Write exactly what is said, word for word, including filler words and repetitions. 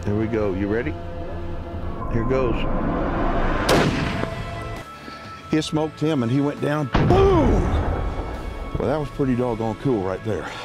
Here we go. You ready? Here goes. He smoked him and he went down. Boom! Well, that was pretty doggone cool right there.